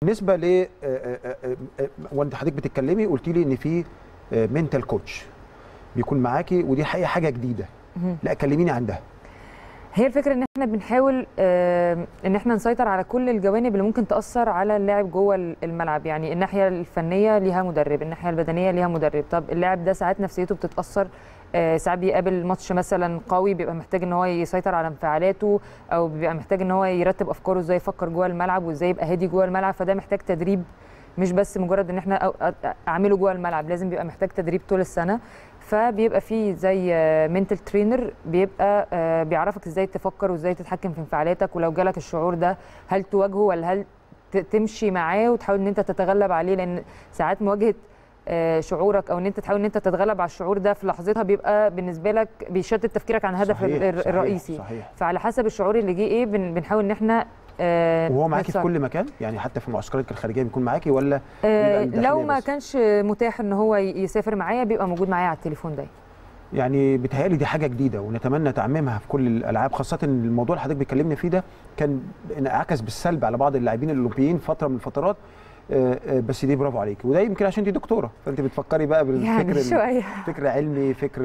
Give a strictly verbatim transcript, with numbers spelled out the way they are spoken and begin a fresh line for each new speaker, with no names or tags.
بالنسبه ل وانت حضرتك بتتكلمي قلتي لي ان في منتال كوتش بيكون معاكي، ودي حقيقه حاجه جديده. لا كلميني عن ده.
هي الفكره ان احنا بنحاول ان احنا نسيطر على كل الجوانب اللي ممكن تاثر على اللاعب جوه الملعب. يعني الناحيه الفنيه ليها مدرب، الناحيه البدنيه ليها مدرب. طب اللاعب ده ساعات نفسيته بتتاثر، ساعات بيقابل ماتش مثلا قوي بيبقى محتاج ان هو يسيطر على انفعالاته، او بيبقى محتاج ان هو يرتب افكاره ازاي يفكر جوه الملعب وازاي يبقى هادي جوه الملعب. فده محتاج تدريب، مش بس مجرد ان احنا اعمله جوه الملعب، لازم بيبقى محتاج تدريب طول السنه. فبيبقى فيه زي منتال ترينر بيبقى بيعرفك ازاي تفكر وازاي تتحكم في انفعالاتك، ولو جالك الشعور ده هل تواجهه ولا هل تمشي معاه وتحاول ان انت تتغلب عليه. لان ساعات مواجهه شعورك او ان انت تحاول ان انت تتغلب على الشعور ده في لحظتها بيبقى بالنسبه لك بيشتت تفكيرك عن الهدف
صحيح
الرئيسي.
صحيح صحيح.
فعلى حسب الشعور اللي جه ايه بنحاول ان احنا
آه وهو معاكي في كل مكان؟ يعني حتى في المعسكرات الخارجيه بيكون معاكي ولا
آه لو ما بس؟ كانش متاح ان هو يسافر معايا بيبقى موجود معايا على التليفون دايما. يعني
بيتهيألي دي حاجه جديده ونتمنى تعميمها في كل الالعاب، خاصه ان الموضوع اللي حضرتك بتكلمني فيه ده كان انعكس بالسلب على بعض اللاعبين الاولمبيين فتره من الفترات. بس دي برافو عليك، وده يمكن عشان انت دكتوره فانت بتفكري بقى بالفكر
يعني شويه
فكر علمي، فكر